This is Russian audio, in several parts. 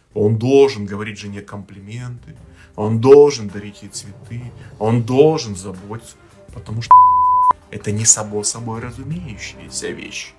Он должен говорить жене комплименты, он должен дарить ей цветы, он должен заботиться, потому что это не само собой разумеющаяся вещь.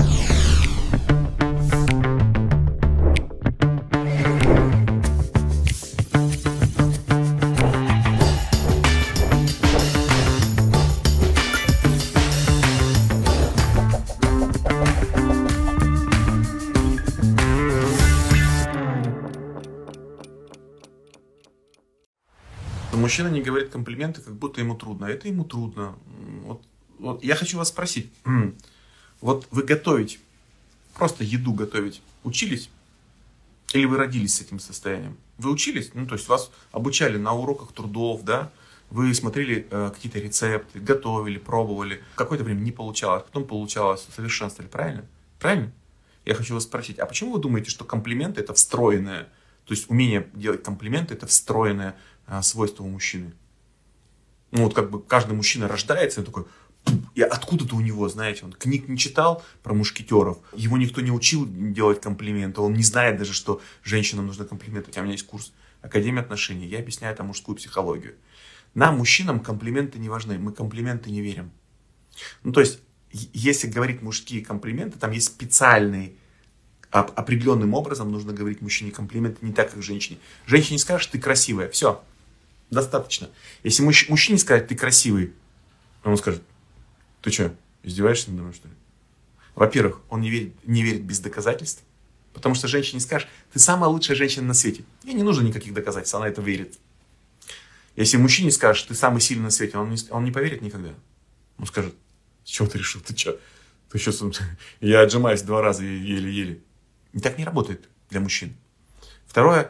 Мужчина не говорит комплименты, как будто ему трудно. Это ему трудно. Вот я хочу вас спросить. Вот вы готовить, просто еду готовить, учились? Или вы родились с этим состоянием? Вы учились? Ну, то есть вас обучали на уроках трудов, да? Вы смотрели какие-то рецепты, готовили, пробовали. Какое-то время не получалось, потом получалось, совершенствовали. Правильно? Правильно? Я хочу вас спросить, а почему вы думаете, что комплименты это встроенное? То есть умение делать комплименты это встроенное свойство у мужчины. Ну вот как бы каждый мужчина рождается, и он такой, и откуда-то у него, знаете, он книг не читал про мушкетеров, его никто не учил делать комплименты, он не знает даже, что женщинам нужны комплименты. У меня есть курс Академия отношений, я объясняю там мужскую психологию. Нам, мужчинам, комплименты не важны, мы комплименты не верим. Ну то есть, если говорить мужские комплименты, там есть специальный, определенным образом нужно говорить мужчине комплименты, не так, как женщине. Женщине скажешь, ты красивая, все. Достаточно. Если мужчине сказать, ты красивый, он скажет, ты что, издеваешься надо мной, что ли? Во-первых, он не верит без доказательств, потому что женщине скажешь, ты самая лучшая женщина на свете. Ей не нужно никаких доказательств, она это верит. Если мужчине скажешь, ты самый сильный на свете, он не поверит никогда. Он скажет, с чего ты решил, ты что? Ты что, я отжимаюсь 2 раза еле-еле. И так не работает для мужчин. Второе,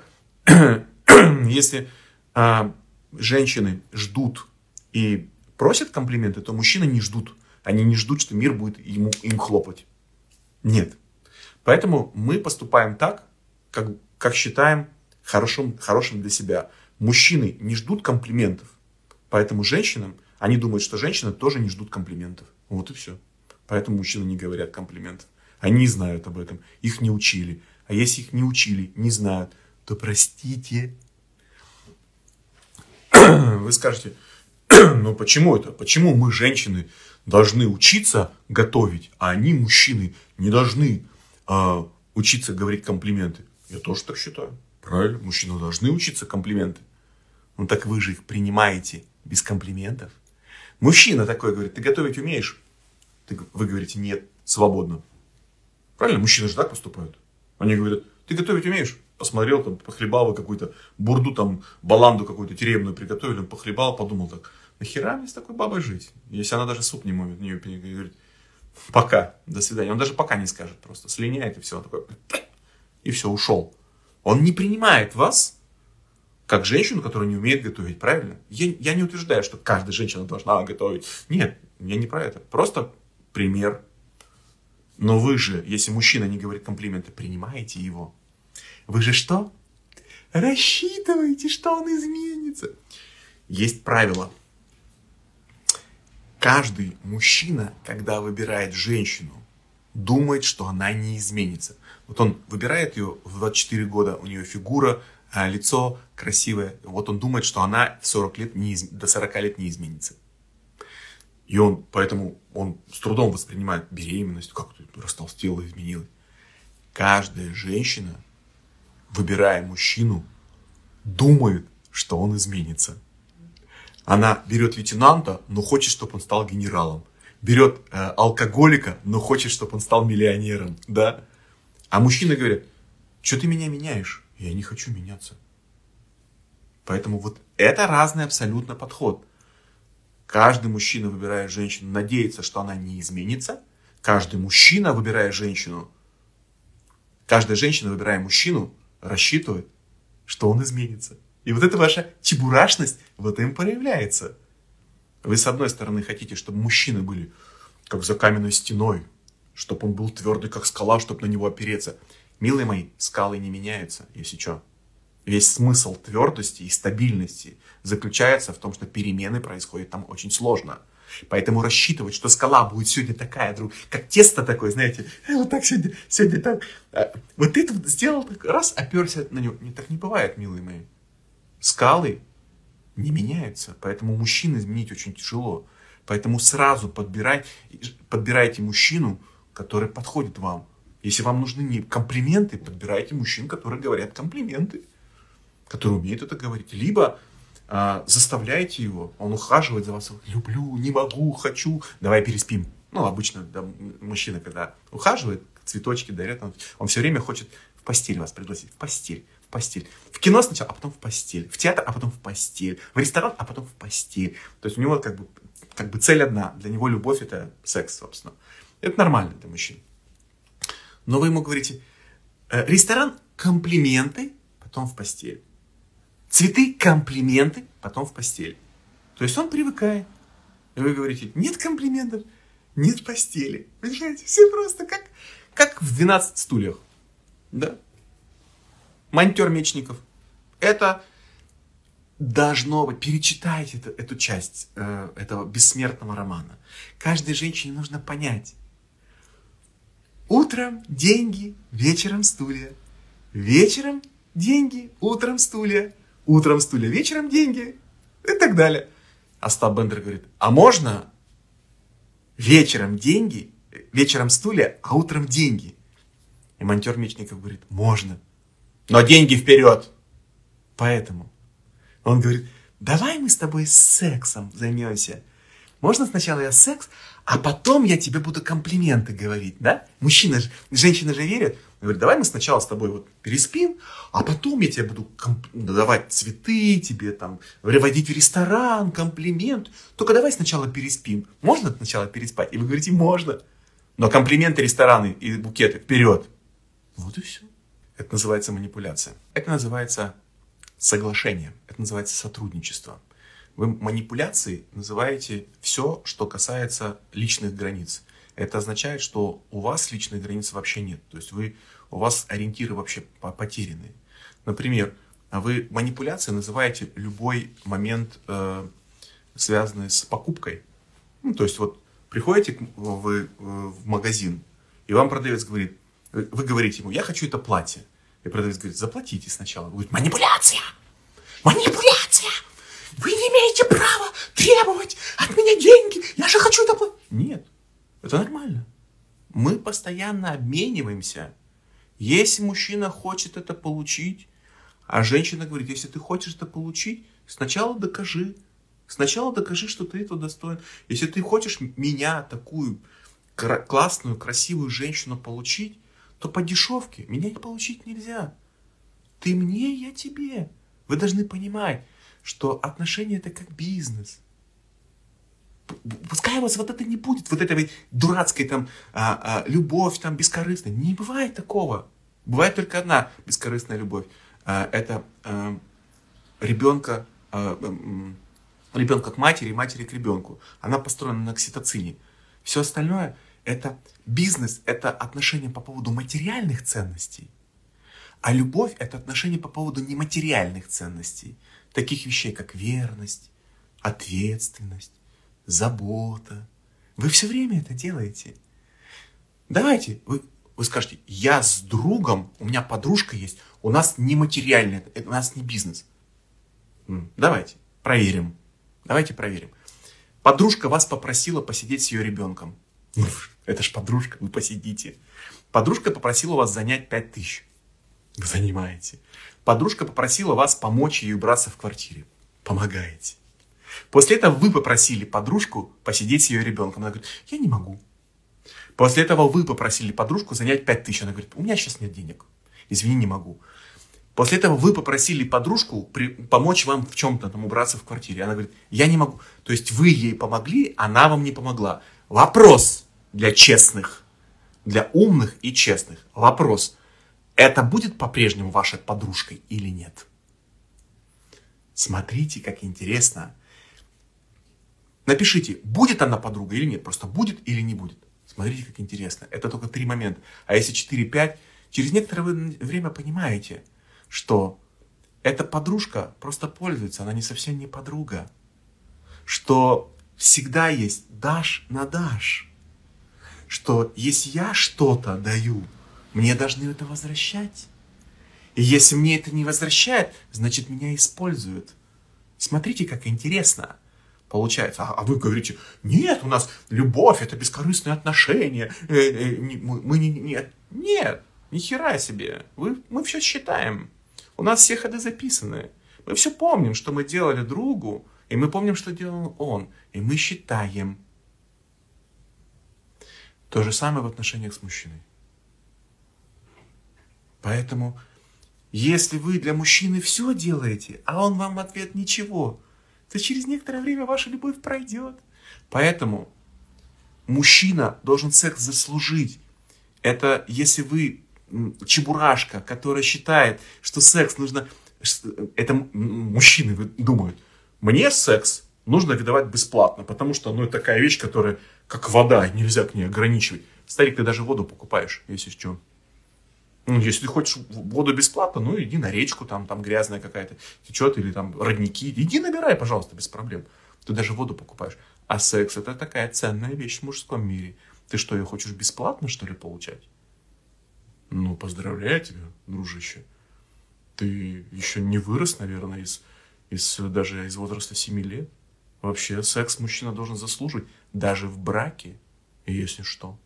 если женщины ждут и просят комплименты, то мужчины не ждут. Они не ждут, что мир будет им хлопать. Нет. Поэтому мы поступаем так, как считаем хорошим для себя. Мужчины не ждут комплиментов. Поэтому женщинам, они думают, что женщины тоже не ждут комплиментов. Вот и все. Поэтому мужчины не говорят комплиментов. Они знают об этом. Их не учили. А если их не учили, не знают, то простите. Вы скажете, ну почему это? Почему мы, женщины, должны учиться готовить, а они, мужчины, не должны учиться говорить комплименты? Я тоже так считаю. Правильно? Мужчины должны учиться комплименты. Ну так вы же их без комплиментов. Мужчина такой говорит, ты готовить умеешь? Вы говорите, нет, свободно. Правильно? Мужчины же так поступают. Они говорят, ты готовить умеешь? Посмотрел, там, похлебал какую-то бурду, там, баланду какую-то тюремную приготовили, он похлебал, подумал так, нахера мне с такой бабой жить? Если она даже суп не может, нее говорит, пока, до свидания. Он даже пока не скажет, просто слиняет и все. Он такой, и все, ушел. Он не принимает вас как женщину, которая не умеет готовить, правильно? Я не утверждаю, что каждая женщина должна готовить. Нет, я не про это. Просто пример. Но вы же, если мужчина не говорит комплименты, принимаете его. Вы же что? Рассчитываете, что он изменится. Есть правило. Каждый мужчина, когда выбирает женщину, думает, что она не изменится. Вот он выбирает ее в 24 года, у нее фигура, лицо красивое. Вот он думает, что она в 40 лет до 40 лет не изменится. И поэтому он с трудом воспринимает беременность, как ты растолстела, изменилась. Каждая женщина, выбирая мужчину, думает, что он изменится. Она берет лейтенанта, но хочет, чтобы он стал генералом. Берет алкоголика, но хочет, чтобы он стал миллионером. Да? А мужчины говорят, что ты меня меняешь? Я не хочу меняться. Поэтому вот это разный абсолютно подход. Каждый мужчина, выбирая женщину, надеется, что она не изменится. Каждый мужчина, выбирая женщину, каждая женщина, выбирая мужчину, рассчитывает, что он изменится. И вот эта ваша чебурашность в этом проявляется. Вы, с одной стороны, хотите, чтобы мужчины были как за каменной стеной, чтобы он был твердый, как скала, чтобы на него опереться. Милые мои, скалы не меняются, если что. Весь смысл твердости и стабильности заключается в том, что перемены происходят там очень сложно. Поэтому рассчитывать, что скала будет сегодня такая, как тесто такое, знаете, вот так сегодня так. Вот ты тут сделал, так, раз, оперся на него. Так не бывает, милые мои. Скалы не меняются, поэтому мужчин изменить очень тяжело. Поэтому сразу подбирайте мужчину, который подходит вам. Если вам нужны не комплименты, подбирайте мужчин, которые говорят комплименты, которые умеют это говорить. Либо заставляйте его, он ухаживает за вас, люблю, не могу, хочу, давай переспим. Ну, обычно да, мужчина, когда ухаживает, цветочки дарят, он все время хочет в постель вас пригласить, в постель. В кино сначала, а потом в постель. В театр, а потом в постель. В ресторан, а потом в постель. То есть у него как бы цель одна. Для него любовь — это секс, собственно. Это нормально для мужчин. Но вы ему говорите, ресторан — комплименты, потом в постель. Цветы — комплименты, потом в постель. То есть он привыкает. И вы говорите, нет комплиментов, нет постели. Понимаете, все просто как в 12 стульях. Да? Монтер Мечников. Это должно быть. Перечитайте эту часть этого бессмертного романа. Каждой женщине нужно понять. Утром деньги, вечером стулья. Вечером деньги, утром стулья. Утром стулья, вечером деньги. И так далее. Остап Бендер говорит, а можно вечером деньги, вечером стулья, а утром деньги? И монтер Мечников говорит, можно. Но деньги вперед. Поэтому он говорит, давай мы с тобой сексом займемся. Можно сначала я секс, а потом я тебе буду комплименты говорить, да? Женщины же верят. Говорит, давай мы сначала с тобой вот переспим, а потом я тебе буду давать цветы, тебе там водить в ресторан, комплимент. Только давай сначала переспим. Можно сначала переспать? И вы говорите, можно. Но комплименты, рестораны и букеты вперед. Вот и все. Это называется манипуляция. Это называется соглашение. Это называется сотрудничество. Вы манипуляцией называете все, что касается личных границ. Это означает, что у вас личных границ вообще нет. То есть у вас ориентиры вообще потеряны. Например, вы манипуляцией называете любой момент, связанный с покупкой. Ну, то есть вот приходите вы в магазин, и вам продавец говорит, вы говорите ему, я хочу это платье. И продавец говорит, заплатите сначала. Вы говорите, манипуляция! Манипуляция! Вы не имеете права требовать от меня деньги. Я же хочу это платье. Нет, это нормально. Мы постоянно обмениваемся. Если мужчина хочет это получить, а женщина говорит, если ты хочешь это получить, сначала докажи. Сначала докажи, что ты этого достоин. Если ты хочешь меня, такую классную, красивую женщину получить, то по дешевке меня получить нельзя. Ты мне, я тебе. Вы должны понимать, что отношения — это как бизнес. Пускай у вас вот это не будет, вот этой дурацкой там любовь там бескорыстная. Не бывает такого. Бывает только одна бескорыстная любовь. Это ребенка к матери и матери к ребенку. Она построена на окситоцине. Все остальное — это бизнес, это отношения по поводу материальных ценностей. А любовь — это отношения по поводу нематериальных ценностей. Таких вещей, как верность, ответственность, забота. Вы все время это делаете. Давайте, вы скажете, я с другом, у меня подружка есть, у нас не материальное, у нас не бизнес. Давайте проверим. Давайте проверим. Подружка вас попросила посидеть с ее ребенком. Это ж подружка, вы посидите. Подружка попросила вас занять 5000. Вы занимаете. Подружка попросила вас помочь ей убраться в квартире. Помогаете. После этого вы попросили подружку посидеть с ее ребенком. Она говорит, я не могу. После этого вы попросили подружку занять 5000. Она говорит, у меня сейчас нет денег. Извини, не могу. После этого вы попросили подружку помочь вам в чем-то, там, убраться в квартире. Она говорит, я не могу. То есть вы ей помогли, она вам не помогла. Вопрос для честных, для умных и честных. Вопрос. Это будет по-прежнему вашей подружкой или нет? Смотрите, как интересно. Напишите, будет она подруга или нет. Просто будет или не будет. Смотрите, как интересно. Это только 3 момента. А если 4-5, через некоторое время понимаете, что эта подружка просто пользуется, она не совсем не подруга. Что всегда есть дашь на дашь. Что если я что-то даю, мне должны это возвращать. И если мне это не возвращают, значит меня используют. Смотрите, как интересно получается. А вы говорите, нет, у нас любовь, это бескорыстные отношения. Нет, ни хера себе. Мы все считаем. У нас все ходы записаны. Мы все помним, что мы делали другу, и мы помним, что делал он. И мы считаем. То же самое в отношениях с мужчиной. Поэтому, если вы для мужчины все делаете, а он вам в ответ ничего, то через некоторое время ваша любовь пройдет. Поэтому мужчина должен секс заслужить. Это если вы чебурашка, которая считает, что секс нужно... Это мужчины думают, мне секс нужно выдавать бесплатно, потому что это такая вещь, которая как вода, нельзя к ней ограничивать. Старик, ты даже воду покупаешь, если что. Если ты хочешь воду бесплатно, иди на речку, там грязная какая-то течет, или там родники. Иди набирай, пожалуйста, без проблем. Ты даже воду покупаешь. А секс — это такая ценная вещь в мужском мире. Ты что, ее хочешь бесплатно, что ли, получать? Поздравляю тебя, дружище. Ты еще не вырос, наверное, даже из возраста 7 лет. Вообще, секс мужчина должен заслуживать, даже в браке, если что.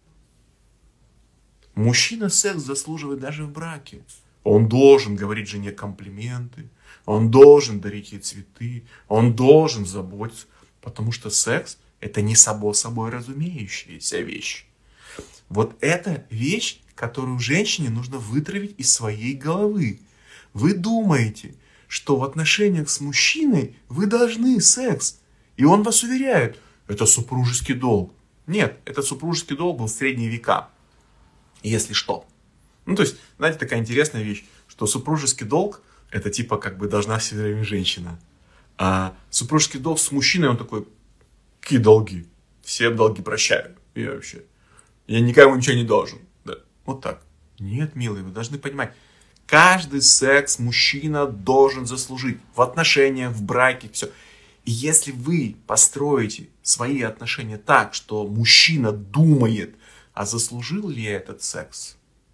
Мужчина секс заслуживает даже в браке. Он должен говорить жене комплименты, он должен дарить ей цветы, он должен заботиться, потому что секс — это не само собой разумеющаяся вещь. Вот это вещь, которую женщине нужно вытравить из своей головы. Вы думаете, что в отношениях с мужчиной вы должны секс, и он вас уверяет, это супружеский долг. Нет, этот супружеский долг был в средние века. Если что. То есть, знаете, такая интересная вещь, что супружеский долг — это типа должна все время женщина. А супружеский долг с мужчиной, он такой, какие долги? Все долги прощаю. Я никому ничего не должен. Да. Вот так. Нет, милые, вы должны понимать, каждый секс мужчина должен заслужить. В отношениях, в браке, все. И если вы построите свои отношения так, что мужчина думает, а заслужил ли я этот секс,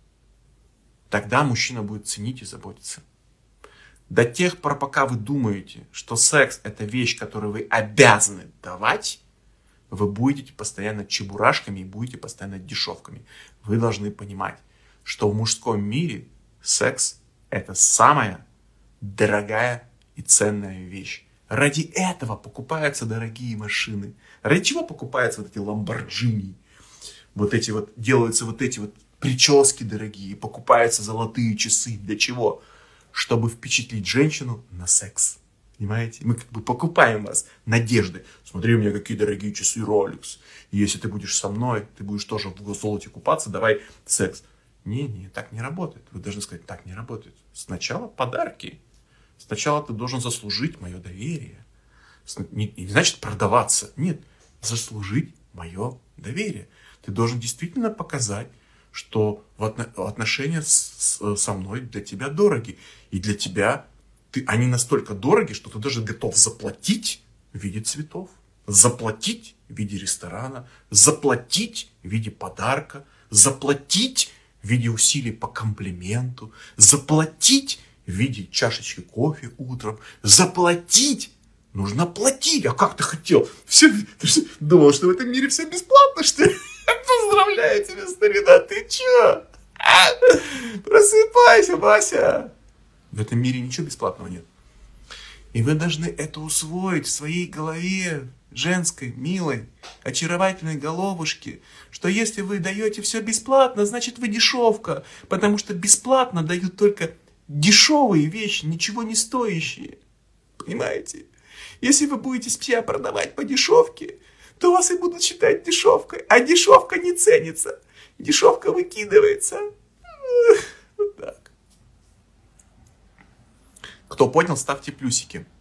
тогда мужчина будет ценить и заботиться. До тех пор, пока вы думаете, что секс — это вещь, которую вы обязаны давать, вы будете постоянно чебурашками и будете постоянно дешевками. Вы должны понимать, что в мужском мире секс — это самая дорогая и ценная вещь. Ради этого покупаются дорогие машины. Ради чего покупаются эти ламборджини? Делаются эти прически дорогие, покупаются золотые часы. Для чего? Чтобы впечатлить женщину на секс. Понимаете? Мы покупаем вас надеждой. Смотри, у меня какие дорогие часы Rolex. И если ты будешь со мной, ты будешь тоже в золоте купаться, давай секс. Не, так не работает. Вы должны сказать, так не работает. Сначала подарки. Сначала ты должен заслужить мое доверие. Не значит продаваться. Нет, заслужить мое доверие. Ты должен действительно показать, что отношения со мной для тебя дороги. И для тебя они настолько дороги, что ты даже готов заплатить в виде цветов, заплатить в виде ресторана, заплатить в виде подарка, заплатить в виде усилий по комплименту, заплатить в виде чашечки кофе утром, заплатить. Нужно платить. А как ты хотел? Ты что, думал, что в этом мире все бесплатно, что ли? Поздравляю тебя, старина, ты че? Просыпайся, Вася. В этом мире ничего бесплатного нет. И вы должны это усвоить в своей голове, женской, милой, очаровательной головушке, что если вы даете все бесплатно, значит вы дешевка, потому что бесплатно дают только дешевые вещи, ничего не стоящие. Понимаете? Если вы будете себя продавать по дешевке, то вас и будут считать дешевкой. А дешевка не ценится. Дешевка выкидывается. Вот так. Кто понял, ставьте плюсики.